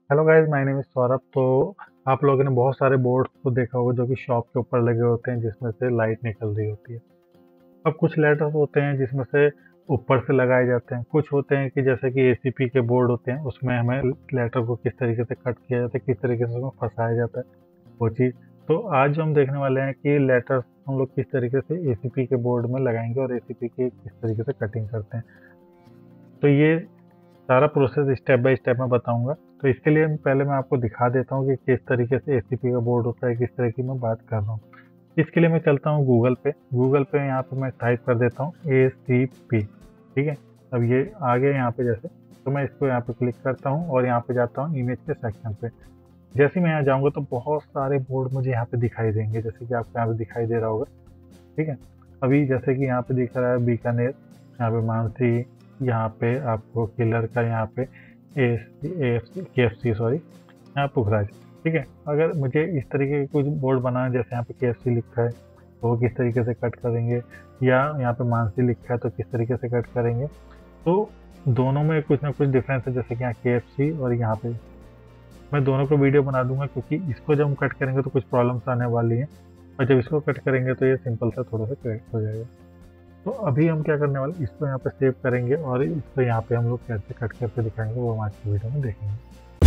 Hello guys, my name is Saurabh. तो आप लोगों ने बहुत सारे बोर्ड्स को देखा होगा जो कि शॉप के ऊपर लगे होते हैं, जिसमें से लाइट निकल रही होती है। अब कुछ लेटर्स होते हैं जिसमें से ऊपर से लगाए जाते हैं, कुछ होते हैं कि जैसे कि एसीपी के बोर्ड होते हैं, उसमें हमें लेटर को किस तरीके से कट किया जाता है, किस तरीके से उसमें फंसाया जाता है, वो चीज़। तो आज जो हम देखने वाले हैं कि लेटर्स हम लोग किस तरीके से एसीपी के बोर्ड में लगाएंगे और एसीपी की किस तरीके से कटिंग करते हैं। तो ये सारा प्रोसेस स्टेप बाय स्टेप मैं बताऊंगा। तो इसके लिए पहले मैं आपको दिखा देता हूँ कि किस तरीके से एसीपी का बोर्ड होता है, किस तरह की मैं बात कर रहा हूँ। इसके लिए मैं चलता हूँ गूगल पे यहाँ पे मैं टाइप कर देता हूँ एसीपी। ठीक है, अब ये आ गया यहाँ पे जैसे, तो मैं इसको यहाँ पे क्लिक करता हूँ और यहाँ पे जाता हूँ इमेज के सेक्शन पे। जैसे मैं यहाँ जाऊँगा तो बहुत सारे बोर्ड मुझे यहाँ पे दिखाई देंगे, जैसे कि आपको यहाँ पे दिखाई दे रहा होगा। ठीक है, अभी जैसे कि यहाँ पे दिख रहा है बीकानेर, यहाँ पे मानसी, यहाँ पे आपको किलर का, यहाँ पे KFC सॉरी, यहाँ पुखराज। ठीक है, अगर मुझे इस तरीके के कुछ बोर्ड बनाना, जैसे यहाँ पे KFC लिखा है तो वो किस तरीके से कट करेंगे, या यहाँ पे मानसी लिखा है तो किस तरीके से कट करेंगे। तो दोनों में कुछ ना कुछ डिफरेंस है, जैसे कि यहाँ KFC और यहाँ पे मैं दोनों को वीडियो बना दूंगा, क्योंकि इसको जब हम कट करेंगे तो कुछ प्रॉब्लम्स आने वाली हैं, और जब इसको कट करेंगे तो ये सिंपल सा थोड़ा सा करेक्ट हो जाएगा। तो अभी हम क्या करने वाले, इसको यहाँ पे सेव करेंगे और इसको यहाँ पे हम लोग कैसे कट करके दिखाएंगे वो हम आज की वीडियो में देखेंगे।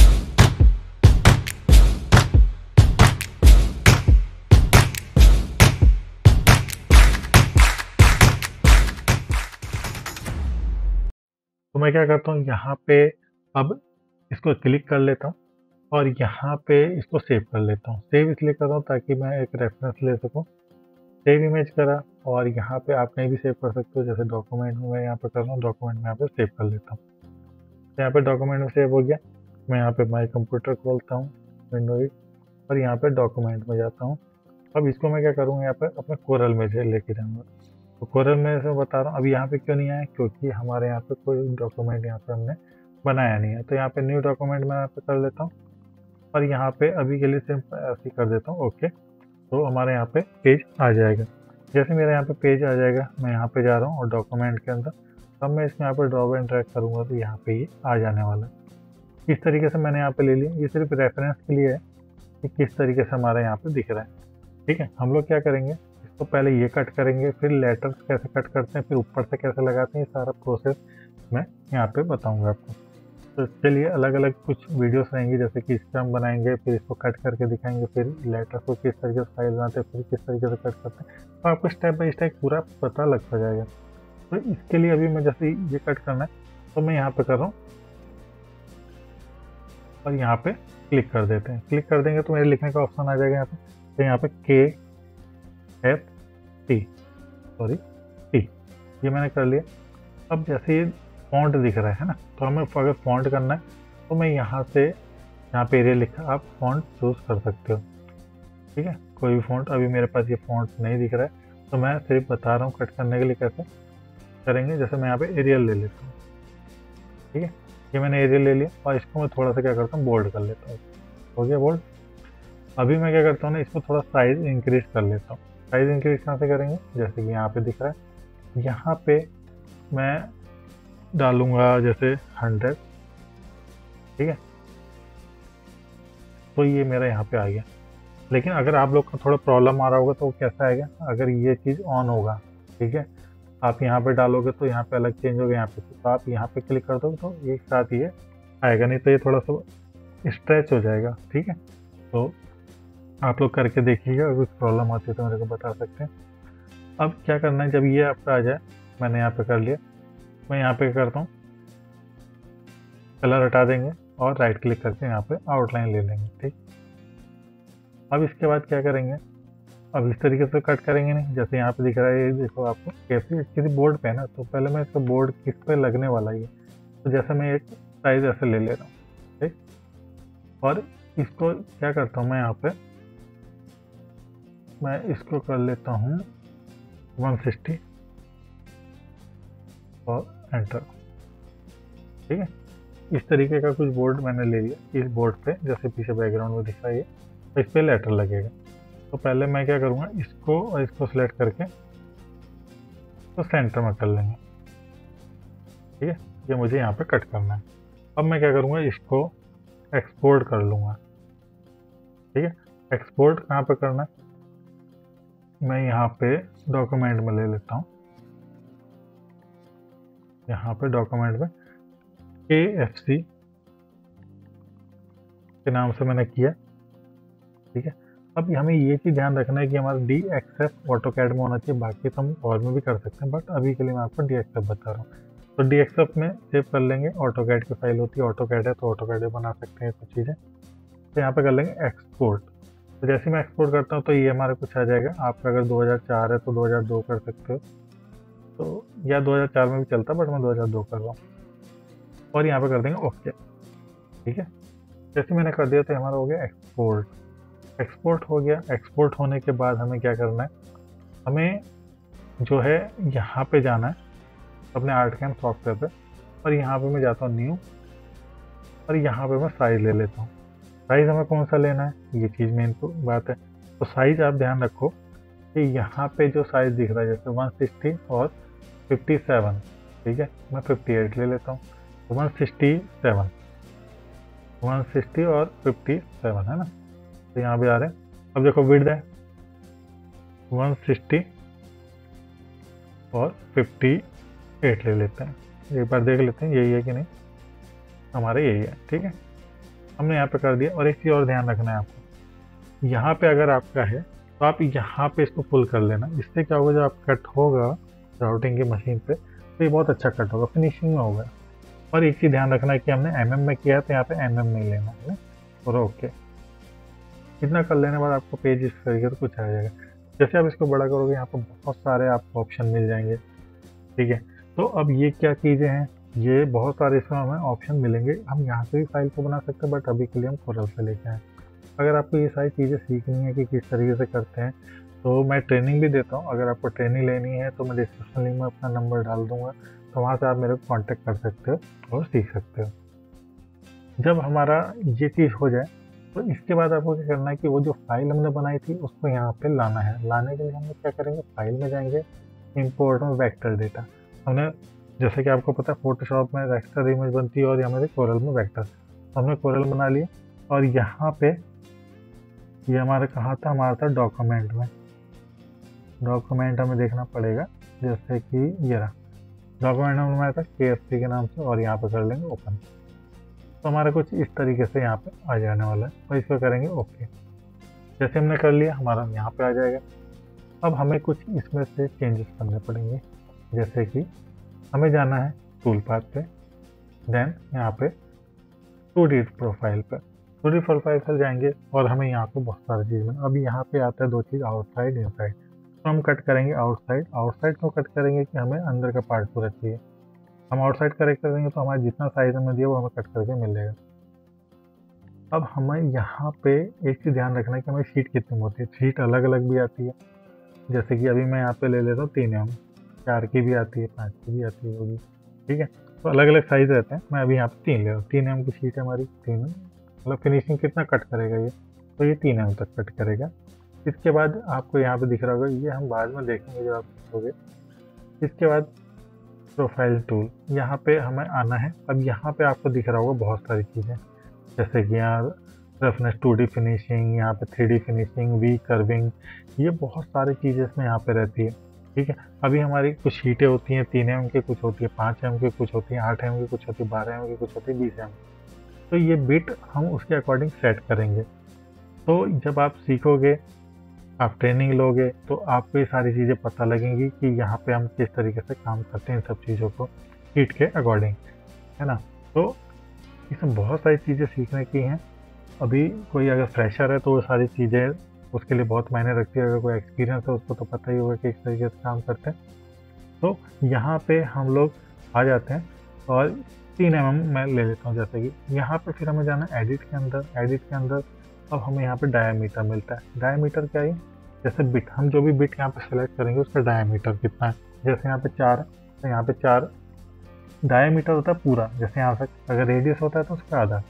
तो मैं क्या करता हूँ, यहाँ पे अब इसको क्लिक कर लेता हूँ और यहाँ पे इसको सेव कर लेता हूँ। सेव इसलिए कर रहा हूँ ताकि मैं एक रेफरेंस ले सकूँ। सेव इमेज करा और यहाँ पे आप कहीं भी सेव कर सकते हो, जैसे डॉक्यूमेंट में मैं यहाँ पे कर रहा हूँ, डॉक्यूमेंट में यहाँ पे सेव कर लेता हूँ। तो यहाँ पे डॉक्यूमेंट में सेव हो गया। मैं यहाँ पे माई कंप्यूटर खोलता हूँ, विंडोज, और यहाँ पे डॉक्यूमेंट में जाता हूँ। अब इसको मैं क्या करूँगा, यहाँ पे अपने कोरल में से लेके जाऊँगा। तो कोरल में से बता रहा हूँ, अभी यहाँ पे क्यों नहीं आया, क्योंकि हमारे यहाँ पे कोई डॉक्यूमेंट यहाँ पे हमने बनाया नहीं है। तो यहाँ पे न्यू डॉक्यूमेंट मैं यहाँ पे कर लेता हूँ और यहाँ पे अभी के लिए सिर्फ ऐसे ही कर देता हूँ ओके। तो हमारे यहाँ पे पेज आ जाएगा। जैसे मेरे यहाँ पे पेज आ जाएगा, मैं यहाँ पे जा रहा हूँ और डॉक्यूमेंट के अंदर अब मैं इसमें यहाँ पे ड्रॉप एंड ड्रैग करूँगा तो यहाँ पे ये आ जाने वाला है। इस तरीके से मैंने यहाँ पे ले लिया। ये सिर्फ रेफरेंस के लिए है कि किस तरीके से हमारे यहाँ पे दिख रहा है। ठीक है, हम लोग क्या करेंगे, इसको पहले ये कट करेंगे, फिर लेटर्स कैसे कट करते हैं, फिर ऊपर से कैसे लगाते हैं, ये सारा प्रोसेस मैं यहाँ पे बताऊँगा आपको। तो चलिए, अलग अलग कुछ वीडियोस रहेंगी, जैसे कि इसका हम बनाएंगे, फिर इसको कट करके दिखाएंगे, फिर लेटर को किस तरीके से फाइल बनाते हैं, फिर किस तरीके से कट करते हैं, तो आपको स्टेप बाय स्टेप पूरा पता लग जाएगा। तो इसके लिए अभी मैं जैसे ये कट करना है तो मैं यहाँ पे कर रहा हूँ और यहाँ पे क्लिक कर देते हैं। क्लिक कर देंगे तो मेरे लिखने का ऑप्शन आ जाएगा यहाँ पे। तो यहाँ पे KFT सॉरी T, ये मैंने कर लिया। अब जैसे ये फॉन्ट दिख रहा है ना, तो हमें अगर फॉन्ट करना है तो मैं यहाँ से, यहाँ पे एरिया लिखा, आप फॉन्ट चूज कर सकते हो। ठीक है, कोई भी फॉन्ट। अभी मेरे पास ये फॉन्ट नहीं दिख रहा है तो मैं सिर्फ बता रहा हूँ कट करने के लिए कैसे करेंगे। जैसे मैं यहाँ पे एरियल ले लेता हूँ। ठीक है, ये मैंने एरियल ले लिया और इसको मैं थोड़ा सा क्या करता हूँ, बोल्ड कर लेता हूँ। हो गया बोल्ड। अभी मैं क्या करता हूँ ना, इसको थोड़ा साइज इंक्रीज कर लेता हूँ। साइज इंक्रीज कहाँ से करेंगे, जैसे कि यहाँ पे दिख रहा है, यहाँ पे मैं डालूंगा जैसे 100। ठीक है, तो ये मेरा यहाँ पे आ गया। लेकिन अगर आप लोग का थोड़ा प्रॉब्लम आ रहा होगा तो वो कैसा आएगा, अगर ये चीज़ ऑन होगा, ठीक है, आप यहाँ पे डालोगे तो यहाँ पे अलग चेंज होगा, यहाँ पे तो आप यहाँ पे क्लिक कर दोगे तो एक साथ ये आएगा, नहीं तो ये थोड़ा सा स्ट्रेच हो जाएगा। ठीक है, तो आप लोग करके देखिएगा, अगर कुछ प्रॉब्लम आती है तो मेरे को बता सकते हैं। अब क्या करना है, जब ये आपका आ जाए, मैंने यहाँ पे कर लिया, मैं यहाँ पे करता हूँ, कलर हटा देंगे और राइट क्लिक करके यहाँ पे आउटलाइन ले लेंगे। ठीक, अब इसके बाद क्या करेंगे, अब इस तरीके से कट करेंगे नहीं, जैसे यहाँ पे दिख रहा है, ये देखो आपको कैसे किसी बोर्ड पे है ना, तो पहले मैं इसका बोर्ड किस पे लगने वाला है, तो जैसे मैं एक साइज ऐसे ले रहा हूँ। ठीक, और इसको क्या करता हूँ, मैं यहाँ पे मैं इसको कर लेता हूँ 160 और एंटर। ठीक है, इस तरीके का कुछ बोर्ड मैंने ले लिया। इस बोर्ड पे जैसे पीछे बैकग्राउंड में दिख रहा है, तो इस पे लेटर लगेगा। तो पहले मैं क्या करूँगा, इसको और इसको सिलेक्ट करके तो सेंटर में कर लेंगे। ठीक है, ये मुझे यहाँ पे कट करना है। अब मैं क्या करूँगा, इसको एक्सपोर्ट कर लूँगा। ठीक है, एक्सपोर्ट कहाँ पे करना है, मैं यहाँ पे डॉक्यूमेंट में ले लेता हूँ। यहाँ पे डॉक्यूमेंट में KFC के नाम से मैंने किया। ठीक है, अब हमें ये चीज़ ध्यान रखना है कि हमारा DXF ऑटोकैड में होना चाहिए, बाकी तो हम और में भी कर सकते हैं, बट अभी के लिए मैं आपको DXF बता रहा हूँ। तो DXF में सेव कर लेंगे, ऑटोकैड की फाइल होती है, ऑटोकैड है तो ऑटोकैड बना सकते हैं कुछ चीज़ें। तो यहाँ पे कर लेंगे एक्सपोर्ट। तो जैसे मैं एक्सपोर्ट करता हूँ तो ये हमारा कुछ आ जाएगा। आपका अगर 2004 है तो 2002 कर सकते हो, तो या 2004 में भी चलता, बट मैं 2002 कर रहा हूँ। और यहाँ पे कर देंगे ओके। ठीक है, जैसे मैंने कर दिया तो हमारा हो गया एक्सपोर्ट। एक्सपोर्ट हो गया। एक्सपोर्ट होने के बाद हमें क्या करना है, हमें जो है यहाँ पे जाना है अपने आर्टकैम सॉफ्टवेयर पे, और यहाँ पे मैं जाता हूँ न्यू, और यहाँ पे मैं साइज ले लेता हूँ। साइज़ हमें कौन सा लेना है, ये चीज़ मेन तो बात है। तो साइज़ आप ध्यान रखो कि यहाँ पे जो साइज़ दिख रहा है जैसे 160 और 57, ठीक है, मैं 58 ले लेता हूँ। 160 और 57 है ना, तो यहाँ भी आ रहे हैं। अब देखो विड्थ है 160 और 58 ले लेते हैं, एक बार देख लेते हैं यही है कि नहीं, हमारा यही है। ठीक है, हमने यहाँ पे कर दिया। और एक चीज़ और ध्यान रखना है आपको, यहाँ पे अगर आपका है तो आप यहाँ पे इसको फुल कर लेना। इससे क्या होगा, जब आप कट होगा राउटिंग की मशीन पे तो ये बहुत अच्छा कट होगा, फिनिशिंग में होगा। और एक चीज़ ध्यान रखना है कि हमने mm में किया है तो यहाँ पे mm में ही लेना है। और ओके, इतना कर लेने के बाद आपको पेज इस तरीके से कुछ आ जाएगा। जैसे आप इसको बड़ा करोगे यहाँ पर बहुत सारे आपको ऑप्शन मिल जाएंगे। ठीक है, तो अब ये क्या चीज़ें हैं, ये बहुत सारे इसमें हमें ऑप्शन मिलेंगे। हम यहाँ से भी फाइल को बना सकते हैं, बट अभी के लिए हम कोरल से लेके आए। अगर आपको ये सारी चीज़ें सीखनी है कि किस तरीके से करते हैं, तो मैं ट्रेनिंग भी देता हूँ। अगर आपको ट्रेनिंग लेनी है तो मैं डिस्क्रिप्शन लिंक में अपना नंबर डाल दूँगा, तो वहाँ से आप मेरे को कॉन्टेक्ट कर सकते हो और सीख सकते हो। जब हमारा ये चीज़ हो जाए तो इसके बाद आपको क्या करना है कि वो जो फाइल हमने बनाई थी उसको यहाँ पे लाना है। लाने के लिए हम क्या करेंगे, फाइल में जाएंगे, इंपोर्ट में वेक्टर डेटा। हमने जैसे कि आपको पता है फोटोशॉप में रेक्टर इमेज बनती है और हमारे कोरल में वेक्टर, हमने कोरल बना लिया। और यहाँ पे ये हमारा कहाँ था, हमारा था डॉक्यूमेंट में। डॉक्यूमेंट हमें देखना पड़ेगा, जैसे कि ये रहा डॉक्यूमेंट में हमारा था KFC के नाम से, और यहाँ पे कर लेंगे ओपन। तो हमारा कुछ इस तरीके से यहाँ पे आ जाने वाला है, और इस पर करेंगे ओके। जैसे हमने कर लिया हमारा यहाँ पे आ जाएगा। अब हमें कुछ इसमें से चेंजेस करने पड़ेंगे, जैसे कि हमें जाना है टूल पाथ पे, देन यहाँ पे 2D प्रोफाइल पे। 2D प्रोफाइल पर जाएंगे और हमें यहाँ पे बहुत सारी चीज़ में, अब यहाँ पे आता है दो चीज़, आउटसाइड इनसाइड। तो हम कट करेंगे आउटसाइड। आउटसाइड क्यों कट करेंगे कि हमें अंदर का पार्ट पूरा चाहिए। हम आउटसाइड करेक्ट करेंगे तो हमारा जितना साइज हमें दिया वो हमें कट करके मिलेगा। अब हमें यहाँ पे एक चीज़ ध्यान रखना है कि हमें शीट कितनी होती है। शीट अलग अलग भी आती है, जैसे कि अभी मैं यहाँ पे ले लेता हूँ 3 mm, 4 की भी आती है, 5 की भी आती होगी। ठीक है, तो अलग अलग साइज़ रहते हैं। मैं अभी यहाँ पे 3 ले रहा हूँ। 3 mm की शीट है हमारी। 3 मतलब फिनिशिंग कितना कट करेगा ये, तो ये 3 mm तक कट करेगा। इसके बाद आपको यहाँ पे दिख रहा होगा, ये हम बाद में देखेंगे जब आप देखोगे। इसके बाद प्रोफाइल टूल, यहाँ पे हमें आना है। अब यहाँ पे आपको दिख रहा होगा बहुत सारी चीज़ें, जैसे कि यहाँ रफनेस, 2D फिनिशिंग, यहाँ पे 3D फिनिशिंग, वी कर्विंग, ये बहुत सारी चीज़ें इसमें यहाँ पे रहती है। ठीक है, अभी हमारी कुछ शीटें होती हैं 3 mm की, कुछ होती है 5 mm की, कुछ होती है 8 mm की, कुछ होती है 12 mm की, कुछ होती है 20 mm। तो ये बिट हम उसके अकॉर्डिंग सेट करेंगे। तो जब आप सीखोगे, आप ट्रेनिंग लोगे, तो आपको ये सारी चीज़ें पता लगेंगी कि यहाँ पे हम किस तरीके से काम करते हैं इन सब चीज़ों को शीट के अकॉर्डिंग, है ना। तो इसमें बहुत सारी चीज़ें सीखने की हैं। अभी कोई अगर फ्रेशर है तो वो सारी चीज़ें उसके लिए बहुत मायने रखती है। अगर कोई एक्सपीरियंस है उसको तो पता ही होगा कि किस तरीके से काम करते हैं। तो यहाँ पे हम लोग आ जाते हैं और 3 mm मैं ले लेता हूँ। जैसे कि यहाँ पे फिर हमें जाना है एडिट के अंदर। एडिट के अंदर अब हमें यहाँ पे डायमीटर मिलता है। डायमीटर क्या है, जैसे बिट, हम जो भी बिट यहाँ पे सेलेक्ट करेंगे उसका डायमीटर कितना है। जैसे यहाँ पे 4 है तो यहाँ पे 4 डायमीटर होता है पूरा। जैसे यहाँ से अगर रेडियस होता है तो उसका आधा।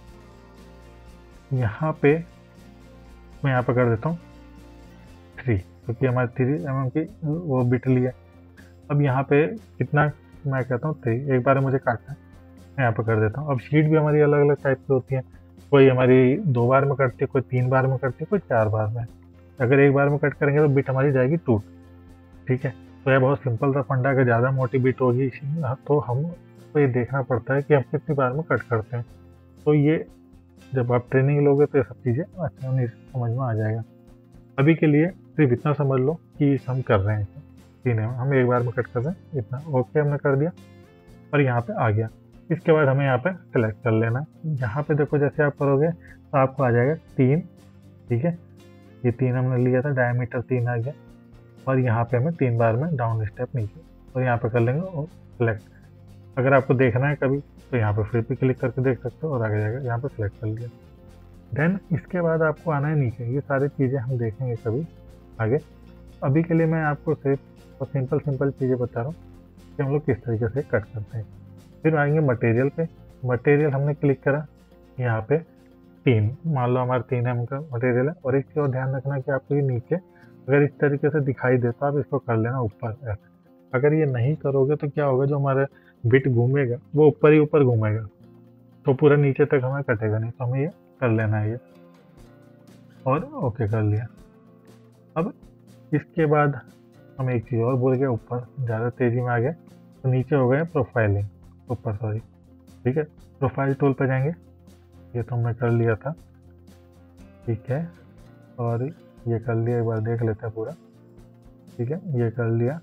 यहाँ पे मैं यहाँ पे कर देता हूँ 3, क्योंकि हमारे 3 mm की वो बिट ली है। अब यहाँ पे कितना, मैं कहता हूँ 3, एक बार मुझे काटना है, मैं यहाँ पे कर देता हूँ। अब शीट भी हमारी अलग अलग टाइप की होती है। कोई हमारी 2 बार में कटती है, कोई 3 बार में कटती है, कोई 4 बार में। अगर एक बार में कट करेंगे तो बिट हमारी जाएगी टूट। ठीक है, तो यह बहुत सिंपल सा फंडा। अगर ज़्यादा मोटी बिट होगी तो हमको ये देखना पड़ता है कि हम कितनी बार में कट करते हैं। तो ये जब आप ट्रेनिंग लोगे तो ये सब चीज़ें आसानी से समझ में आ जाएगा। अभी के लिए सिर्फ इतना समझ लो कि हम कर रहे हैं सीने में, हम एक बार में कट कर रहे हैं इतना। ओके हमने कर दिया और यहाँ पे आ गया। इसके बाद हमें यहाँ पे सेलेक्ट कर लेना है। यहाँ पे देखो जैसे आप करोगे तो आपको आ जाएगा 3। ठीक है, ये 3 हमने लिया था, डायमीटर 3 आ गया। और यहाँ पे हमें 3 बार में डाउन स्टेप नीचे और यहाँ पे कर लेंगे और सेलेक्ट। अगर आपको देखना है कभी तो यहाँ पे फिर भी क्लिक करके देख सकते हो और आगे जाएगा। यहाँ पे सेलेक्ट कर लिया। देन इसके बाद आपको आना है नीचे। ये सारी चीज़ें हम देखेंगे कभी आगे। अभी के लिए मैं आपको सिर्फ और सिंपल चीज़ें बता रहा हूँ कि हम लोग किस तरीके से कट करते हैं। फिर आएंगे मटेरियल पे। मटेरियल हमने क्लिक करा, यहाँ पे 3 मान लो हमारा 3 एम का मटेरियल है। और एक चीज़ और ध्यान रखना कि आपको ये नीचे अगर इस तरीके से दिखाई देता आप इसको कर लेना ऊपर ऐसे। अगर ये नहीं करोगे तो क्या होगा, जो हमारा बिट घूमेगा वो ऊपर ही ऊपर घूमेगा, तो पूरा नीचे तक हमें कटेगा नहीं। तो हमें ये कर लेना है ये, और ओके कर लिया। अब इसके बाद हम एक चीज़ और बोल गए, ऊपर ज़्यादा तेज़ी में आ गए तो नीचे हो गए प्रोफाइलिंग, ऊपर सॉरी। ठीक है, प्रोफाइल टूल पे जाएंगे। ये तो हमने कर लिया था। ठीक है, और ये कर लिया, एक बार देख लेते हैं पूरा। ठीक है, ये कर लिया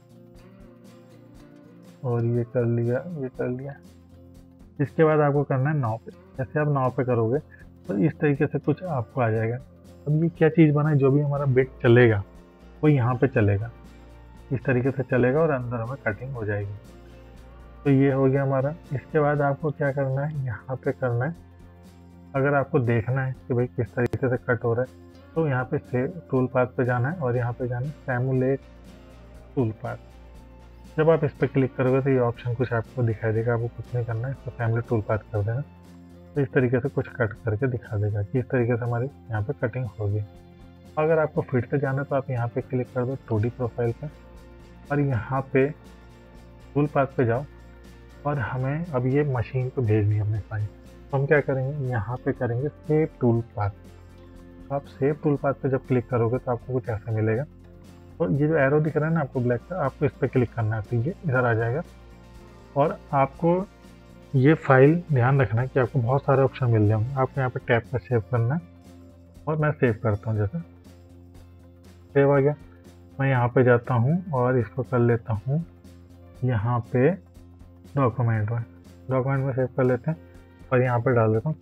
और ये कर लिया, ये कर लिया। इसके बाद आपको करना है नाव पे। जैसे आप नाव पे करोगे तो इस तरीके से कुछ आपको आ जाएगा। अब ये क्या चीज़ बना है, जो भी हमारा बिट चलेगा वो यहाँ पे चलेगा, इस तरीके से चलेगा और अंदर हमें कटिंग हो जाएगी। तो ये हो गया हमारा। इसके बाद आपको क्या करना है, यहाँ पे करना है। अगर आपको देखना है कि भाई किस तरीके से कट हो रहा है तो यहाँ पे सेव टूल पाथ पे जाना है और यहाँ पे जाना है सिमुलेट टूल पाथ। जब आप इस पर क्लिक करोगे तो ये ऑप्शन कुछ आपको दिखाई देगा। आपको कुछ नहीं करना है, इसको सिमुलेट टूल पाथ कर देना। तो इस तरीके से कुछ कट करके दिखा देगा कि इस तरीके से हमारी यहाँ पे कटिंग होगी। अगर आपको फिर से जाना है तो आप यहाँ पे क्लिक कर दो 2D प्रोफाइल पे और यहाँ पे टूल पाथ पे जाओ और हमें अब ये मशीन पे भेजनी है अपने फाइल। तो हम क्या करेंगे, यहाँ पे करेंगे सेव टूल पाथ। तो आप सेव टूल पाथ पे जब क्लिक करोगे तो आपको कुछ ऐसा मिलेगा। तो ये जो एरो दिख रहा है ना आपको ब्लैक का, आपको इस पर क्लिक करना है तो ये इधर आ जाएगा। और आपको ये फाइल ध्यान रखना है कि आपको बहुत सारे ऑप्शन मिल जाएंगे। आपको यहाँ पे टैब पर सेव करना है और मैं सेव करता हूँ। जैसे सेव आ गया, मैं यहाँ पे जाता हूँ और इसको कर लेता हूँ यहाँ पे डॉक्यूमेंट में सेव कर लेते हैं और यहाँ पे डाल देता हूँ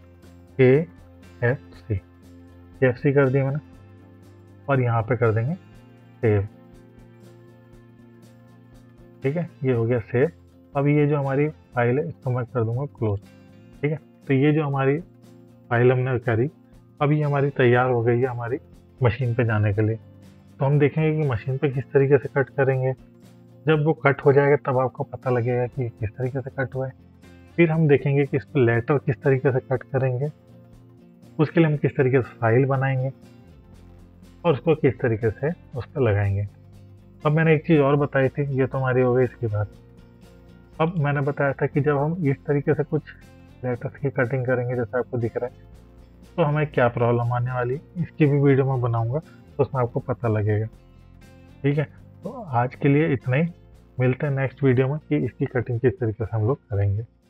KFC कर दिया मैंने और यहाँ पे कर देंगे सेव। ठीक है, ये हो गया सेव। अब ये जो हमारी फाइल है इसको मैं कर दूंगा क्लोज। ठीक है, तो ये जो हमारी फाइल हमने करी अब ये हमारी तैयार हो गई है हमारी मशीन पे जाने के लिए। तो हम देखेंगे कि मशीन पे किस तरीके से कट करेंगे। जब वो कट हो जाएगा तब आपको पता लगेगा कि किस तरीके से कट हुआ है। फिर हम देखेंगे कि इस पर लेटर किस तरीके से कट करेंगे, उसके लिए हम किस तरीके से फाइल बनाएंगे और उसको किस तरीके से उस पर लगाएंगे। अब मैंने एक चीज़ और बताई थी, ये तो हमारी हो गई इसकी बात। अब मैंने बताया था कि जब हम इस तरीके से कुछ लेटर्स की कटिंग करेंगे जैसे आपको दिख रहा है तो हमें क्या प्रॉब्लम आने वाली है, इसकी भी वीडियो मैं बनाऊंगा तो उसमें आपको पता लगेगा। ठीक है, तो आज के लिए इतना ही। मिलते हैं नेक्स्ट वीडियो में कि इसकी कटिंग किस तरीके से हम लोग करेंगे।